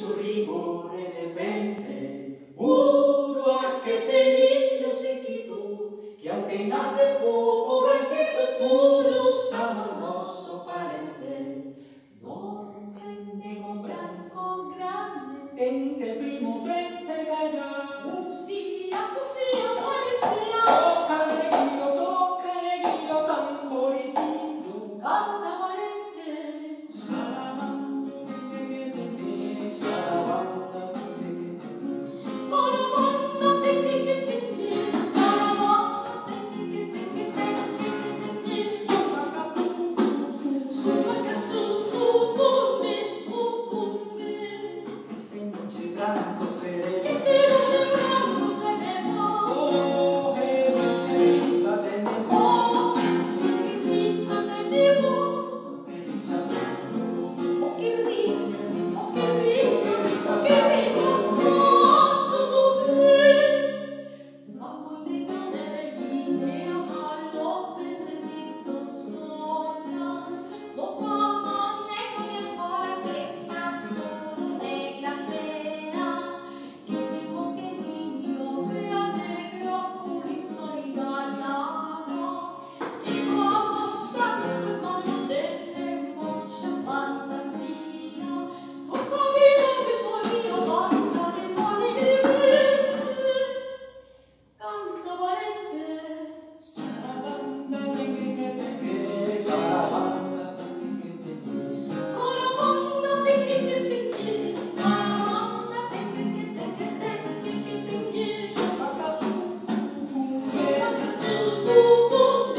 su rigore del mente, puro anche se niño se quitó, que aunque nace poco, branqueto puro, sabroso parente, no prendemos branco grande, tente primo, tente gana, musía, musía, parecía, toca neguillo, tamboritillo, canta parente, salamanda,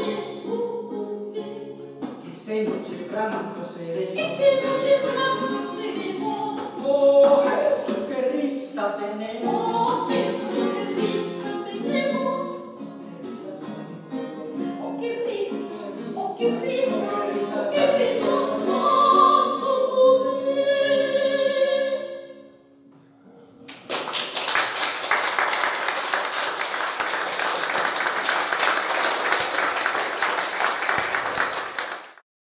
se non c'è branco sereno, e se non c'è branco sereno.